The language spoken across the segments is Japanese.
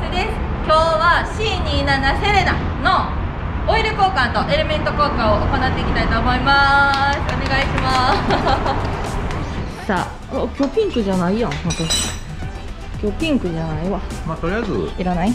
です。今日は C27 セレナのオイル交換とエレメント交換を行っていきたいと思います。お願いしますさあ、今日ピンクじゃないやん。私今日ピンクじゃないわ。 まあとりあえずいらない。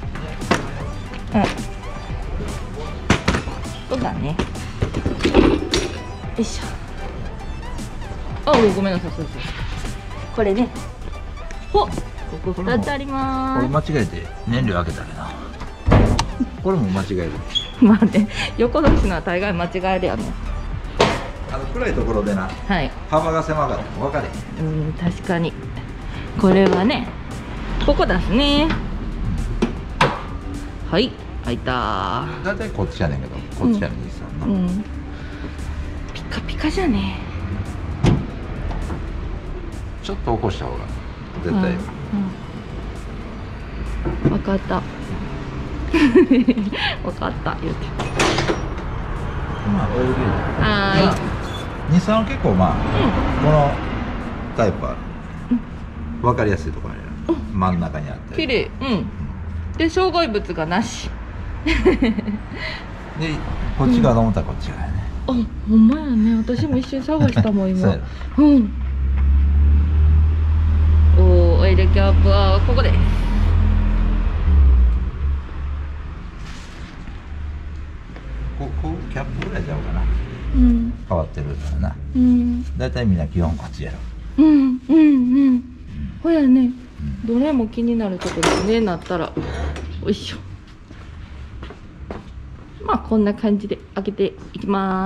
そうだね。よいしょ。あ、ごめんなさい。そうこれね。ここ2つありまこれーす。 間違えて燃料開けたけどこれも間違える。 まあね、横同士のは大概間違えるやね。 暗いところでな、 はい。 幅が狭かった分かれへん。 確かに。これはね、ここですね。はい、開いた。 だいたいこっちやねんけど、こっちやねん、西さんの。 ピカピカじゃね。 ちょっと起こした方が絶対。 分かった。分かった言うて。 まあオイルゲージ。 は日産は結構まあ、このタイプは分かりやすいところにある。真ん中にあったり。 綺麗。で、障害物がなし。 で、こっち側と思ったらこっち側やね。 あ、ほんまやね。私も一瞬探したもん今。 そうやろ。 オイルキャップはここです。 ここキャップぐらいちゃうかな。変わってるからな。だいたいみんな基本こっちやろ。 ほやね。どれも気になるとこですね。なったら。よいしょ。まあこんな感じで開けていきます。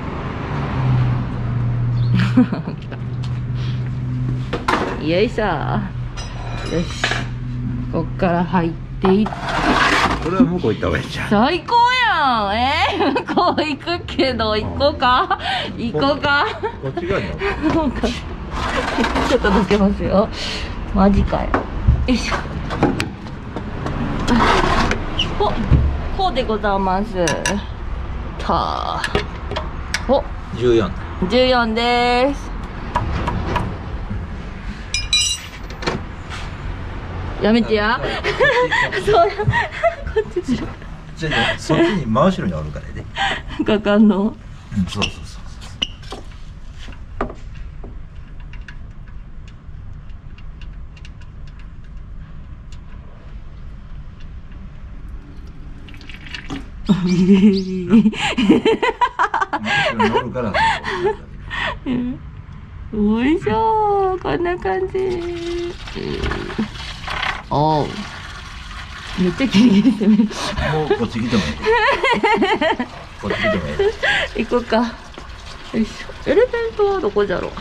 よいしょ。よし。こっから入っていって。 これは向こう行った方がいいじゃん。 最高やん。向こう行くけど行こうか。行こうか。 こっち側にある。 ちょっと抜けますよ。マジかよ。よいしょ。こうでございます。14です。やめてや。そうや。こっちずる。 そっちに真後ろにおるからね。 かかんの。 そう。乗るから。 おいしょー、こんな感じ。おう。めっちゃキリギリ攻める。 もうこっち来てもいい。こっち来てもいい。 行こうか。よいしょ。エレメントはどこじゃろ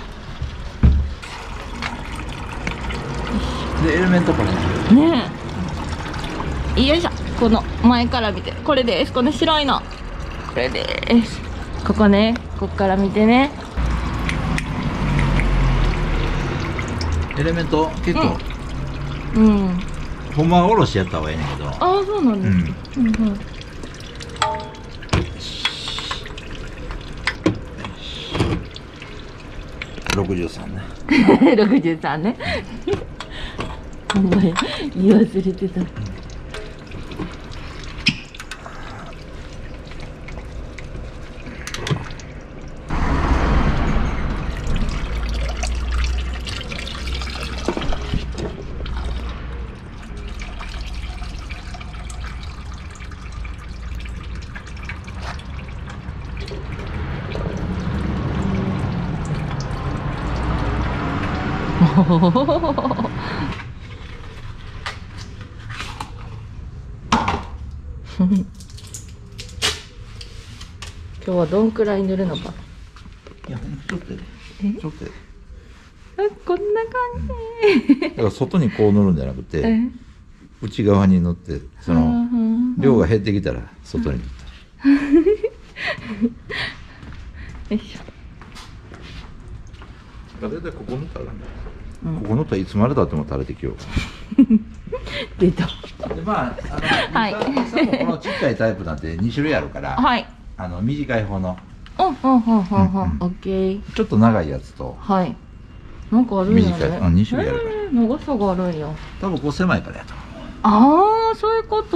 う。 でエレメントこれ。 ねえ。よいしょ。この前から見て、これです。この白いの。これです。ここね。こっから見てね。 エレメント結構。ほんまはおろしやった方がいいねんけど。 ああ、そうなんですか。 63ね。 63ね。お前言い忘れてた。今日はどんくらい塗るのか。 いや、ほんとちょっとやで。ちょっとやで。 こんな感じ。 だから外にこう塗るんじゃなくて、内側に塗って、その量が減ってきたら外に塗ったり。 よいしょ。だいたいここ塗ったらね。ここ塗ったらいつまでたっても垂れてきよう。 出た。 でまあはい。 このちっちゃいタイプなんて2種類あるから、 はい。 短い方の。 オッケー。 ちょっと長いやつと。 はい。なんかあるんやね。 短い2種類あるから。 長さがあるんや。 多分こう狭いからやと思ああ、そういうこと。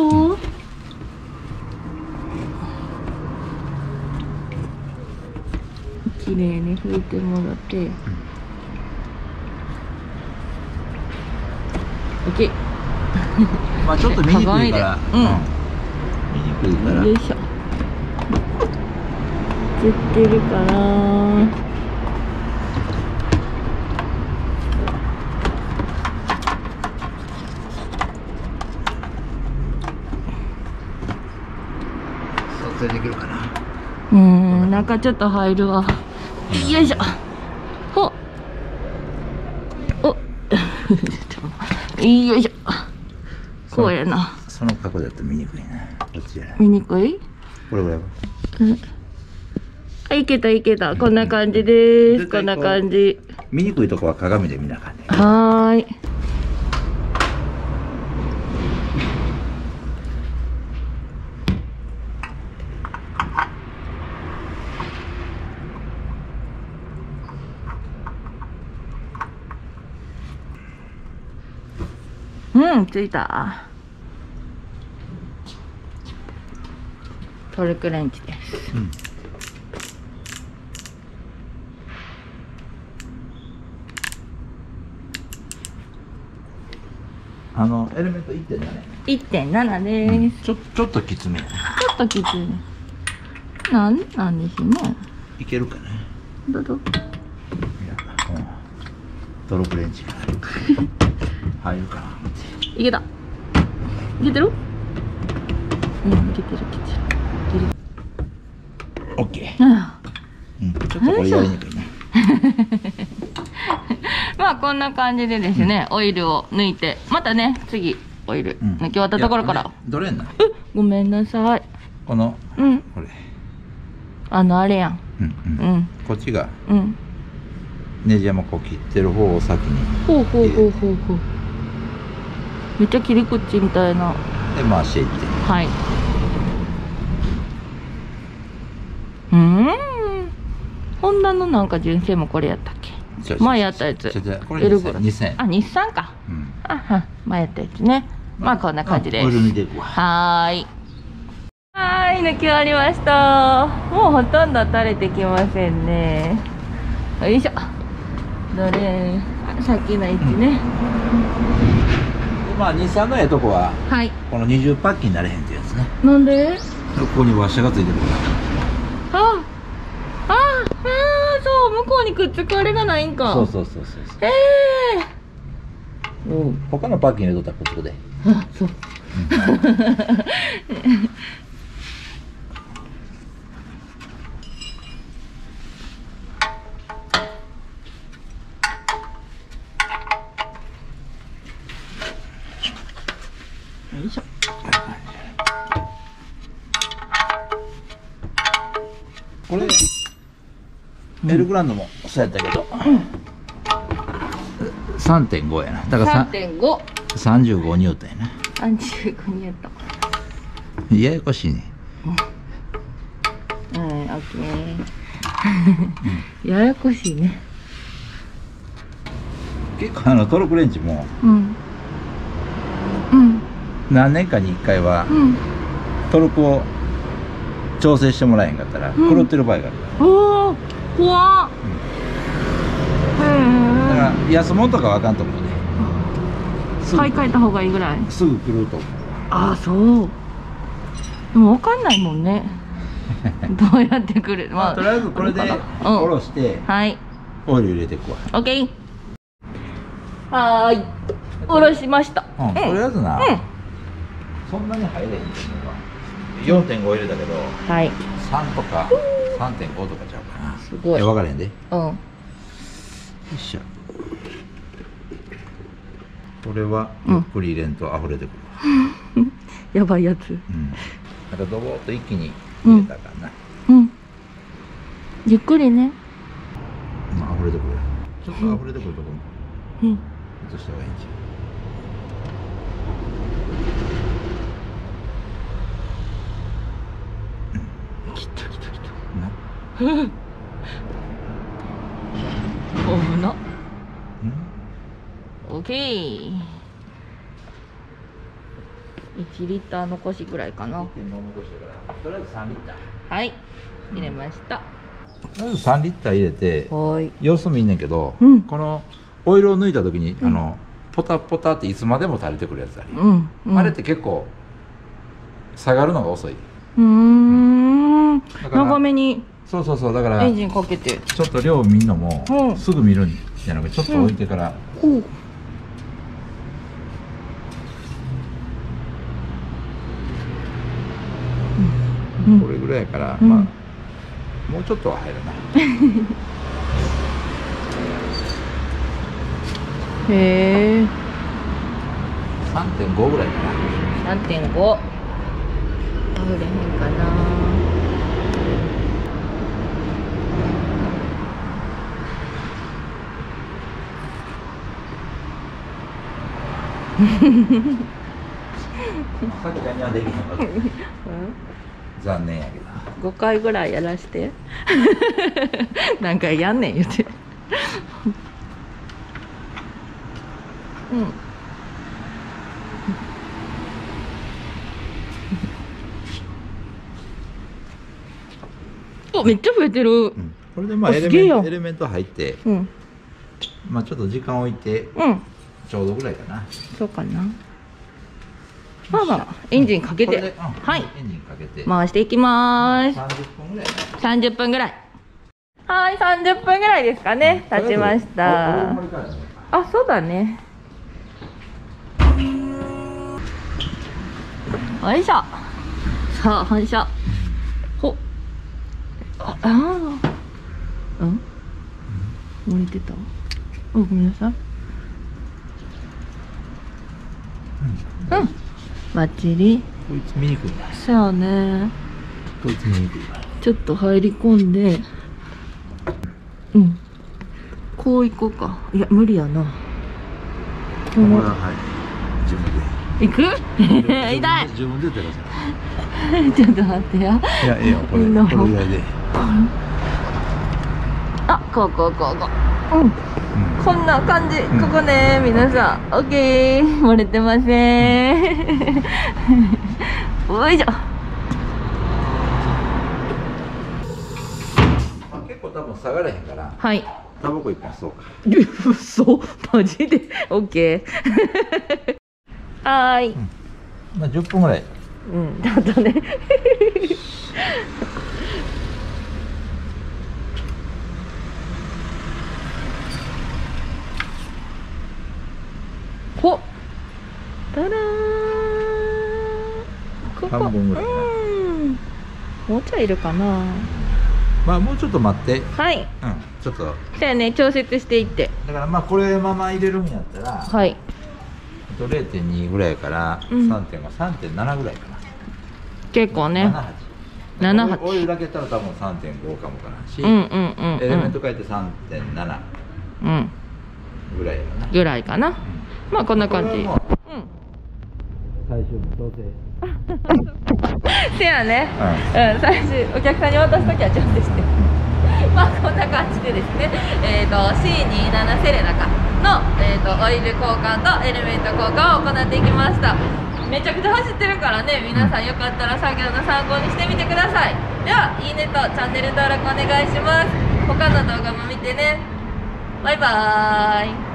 綺麗に拭いてもらって、OK。 まあちょっと見にくいから、 うん、 見にくいから。 よいしょ。映ってるかな。 撮影できるかな。 中ちょっと入るわ。よいしょ。ほっ。お。よいしょ。こうやな。 その角度だと見にくいな。こっちやな。 見にくい？ これぐらいは。 あ、いけたいけた。こんな感じです。こんな感じ。 見にくいとこは鏡で見なあかんね。 はーい。うん、ついた。トルクレンチです。 うん。エレメント 1.7 ね。 1.7 です。 ちょっときつめやね。 ちょっときついね。なんでしょうね。 いけるかね。 どうぞ。 いや、トルクレンチが入るかな。 いけた。いけてる？うん、いけてる、いけてる。 オッケー。 あうん、ちょっとこれやりにくいね。 まあこんな感じでですね、オイルを抜いて、またね、次オイル抜き終わったところから。 どれんな。 ごめんなさい。 この、これ。 あれやん。 こっちが、 うん。 ネジ山こう切ってる方を先に。 ほう。めっちゃ切り口みたいな。 で、回していって。 はい。ホンダのなんか純正もこれやったっけ？前やったやつ。 これ日産。 あ、日産か。前やったやつね。まあこんな感じです。 オイル抜いていくわ。 はーい。抜き終わりました。もうほとんど垂れてきませんね。よいしょ。どれ？さっきの位置ね。 まあ日産のええとこは、この20パッキになれへんってやつね。 なんで？ ここにワッシャーがついてるから。 そう、向こうにくっつくあれがないんか。 そう。他のパッキン入れとったらくっつくで。 そう。よいしょ。 これエルグランドもそうやったけど、3.5 やな。だから 3.5。 35ニュートンやな。 35ニュートン。 ややこしいね。 オッケー。ややこしいね。 結構トルクレンチも何年かに1回はトルクを調整してもらえへんかったら狂ってる場合があるから。 おお、怖っ。 だから安物とかはあかんと思うね。 買い替えた方がいいぐらい。 すぐ狂うと思う。 ああ、そう。でも分かんないもんね。どうやってくる。 まあとりあえずこれで下ろして、オイル入れていくわ。 オッケー。はーい。下ろしました。 とりあえずな、そんなに入れへんっていうのは 4.5 入れたけど、3とか 3.5 とかちゃうかな。 すごい。 分からへんで。よいしょ。これはゆっくり入れんと溢れてくる。 やばいやつ。 なんかドボーっと一気に入れたからな。 ゆっくりね。 溢れてくる。ちょっと溢れてくるとこも移した方がいいんちゃう。 来た。おな。オッケー。 1リッター残しぐらいかな。 とりあえず3リッター。 はい、入れました。 とりあえず3リッター入れて、様子見んねんけど、このオイルを抜いた時に、ポタポタっていつまでも垂れてくるやつあり、あれって結構下がるのが遅い。 長めに。 そうそうそう、だからエンジンかけてちょっと量見んのもすぐ見るんじゃなくて、ちょっと置いてから、これぐらいやから、まあもうちょっとは入るな。 へえ。 3.5 ぐらいかな。 3.5。あふれへんかな。 さくちゃんにはできへんかった。残念やけど。 5回ぐらいやらして。何回やんねん言うて。お、めっちゃ増えてる。 これでまあエレメント入って、まあちょっと時間置いて、ちょうどぐらいかな。 そうかな。まあまあエンジンかけて、はい、 エンジンかけて回していきます。 30分ぐらい。 30分ぐらい。はい、30分ぐらいですかね。経ちました。あ、そうだね。よいしょ。さあ反射。ほ。ああ。漏れてた。ごめんなさい。バッチリ。 こいつ見にくいな。 そうやね。 こいつ見にくい。 ちょっと入り込んで。こう行こうか。いや、無理やな。 これははい。自分で。 行く？痛い。 自分で出るじゃん。ちょっと待ってや。 いや、いいよ。これぐらいで。 あ、こう。こんな感じ。ここね、皆さん。オッケー。漏れてません。おいしょ。 結構多分下がれへんから。 はい。 タバコ一本そうか。 嘘、マジで。オッケー。はーい。 まあ10分ぐらい。 ちょっとね。ほっ。たらー。ここ。 半分ぐらい。 もうちょいいるかな。 まあもうちょっと待って。 はい。 ちょっと。 そうやね、調節していって。 だからまあこれまま入れるんやったら。 はい。 0.2 ぐらいから3.5、3.7 ぐらいかな。 結構ね。 78。オイルだけやったら多分3.5かもかなし、エレメント変えて 3.7 ぐらいかな。 ぐらいかな。まあこんな感じ。 最終日調整。 せやね。最終お客さんに渡すときは調整して。まあこんな感じでですね、C27 セレナかの、オイル交換とエレメント交換を行っていきました。めちゃくちゃ走ってるからね、皆さんよかったら作業の参考にしてみてください。では、いいねとチャンネル登録お願いします。他の動画も見てね。バイバーイ。